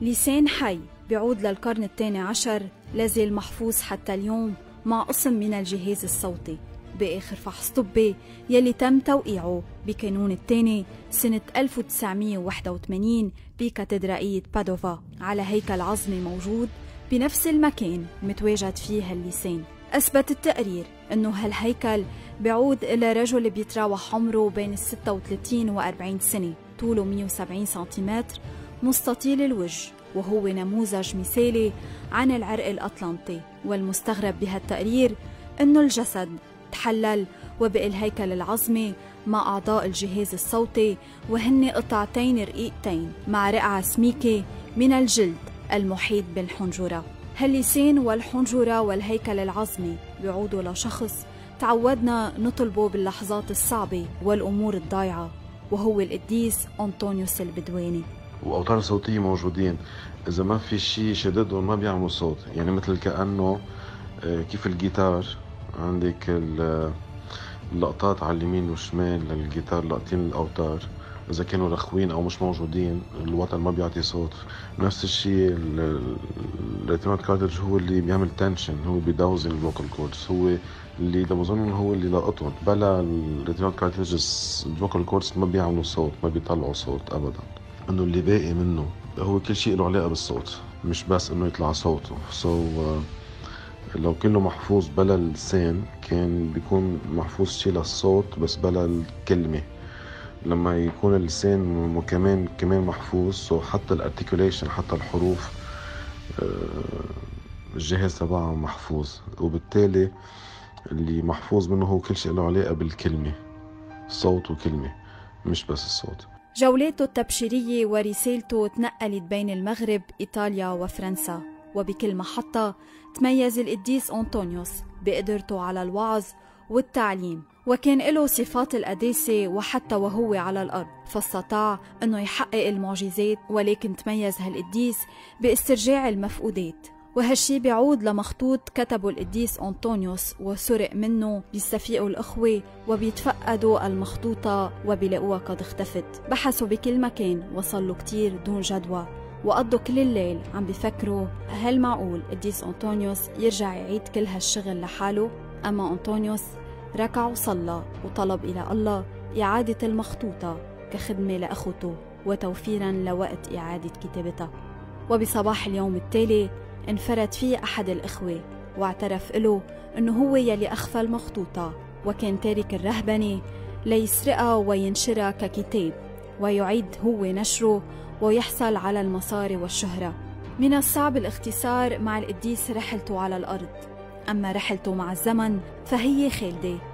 لسان حي بيعود للقرن الثاني عشر لازال محفوظ حتى اليوم مع قسم من الجهاز الصوتي بآخر فحص طبي يلي تم توقيعه بكانون الثاني سنة 1981 بكاتدرائية بادوفا على هيكل عظمي موجود بنفس المكان متواجد فيه اللسان. أثبت التقرير أنه هالهيكل بيعود إلى رجل بيتراوح عمره بين 36 و 40 سنة، طوله 170 سنتيمتر، مستطيل الوجه، وهو نموذج مثالي عن العرق الأطلنطي. والمستغرب بهالتقرير أنه الجسد تحلل وبقي الهيكل العظمي مع أعضاء الجهاز الصوتي وهن قطعتين رقيقتين مع رقعة سميكة من الجلد المحيط بالحنجرة. هاللسان والحنجرة والهيكل العظمي بيعودوا لشخص تعودنا نطلبه باللحظات الصعبة والأمور الضايعة، وهو القديس أنطونيوس البدواني. وأوتار صوتية موجودين، إذا ما في شيء شددهم ما بيعملوا صوت، يعني مثل كأنه كيف الجيتار عندك اللقطات على اليمين والشمال للجيتار، لقطين الأوتار إذا كانوا رخوين أو مش موجودين الوتر ما بيعطي صوت. نفس الشيء الريتينويد كارتريدج هو اللي بيعمل تنشن، هو بيدوزن الفوكال كوردز، هو اللي ده بظن هو اللي لقطهم. بلا الريتينويد كارتريدج الفوكال كوردز ما بيعملوا صوت، ما بيطلعوا صوت أبدا. إنه اللي باقي منه هو كل شيء له علاقة بالصوت، مش بس إنه يطلع صوته. لو كله محفوظ بلا اللسان كان بيكون محفوظ شيء للصوت بس بلا الكلمة. لما يكون اللسان كمان محفوظ، حتى الارتيكوليشن، حتى الحروف الجهاز تبعها محفوظ، وبالتالي اللي محفوظ منه هو كل شيء له علاقة بالكلمة، صوت وكلمة مش بس الصوت. جولاته التبشيرية ورسالته تنقلت بين المغرب، إيطاليا وفرنسا، وبكل محطة تميز القديس أنطونيوس بقدرته على الوعظ والتعليم، وكان له صفات القداسة وحتى وهو على الأرض، فاستطاع أنه يحقق المعجزات. ولكن تميز هالقديس باسترجاع المفقودات، وهالشي بيعود لمخطوط كتبه القديس أنطونيوس وسرق منه. بيستفيقوا الأخوة وبيتفقدوا المخطوطة وبيلاقوها قد اختفت. بحثوا بكل مكان، وصلوا كتير دون جدوى، وقضوا كل الليل عم بيفكروا هل معقول قديس أنطونيوس يرجع يعيد كل هالشغل لحاله؟ أما أنطونيوس ركع وصلى وطلب إلى الله إعادة المخطوطة كخدمة لأخوته وتوفيرا لوقت إعادة كتابتها. وبصباح اليوم التالي انفرد فيه أحد الإخوة واعترف له أنه هو يلي أخفى المخطوطة، وكان تارك الرهبنة ليسرقها وينشرها ككتاب ويعيد هو نشره ويحصل على المصاري والشهرة. من الصعب الاختصار مع القديس رحلته على الأرض، أما رحلته مع الزمن فهي خالدة.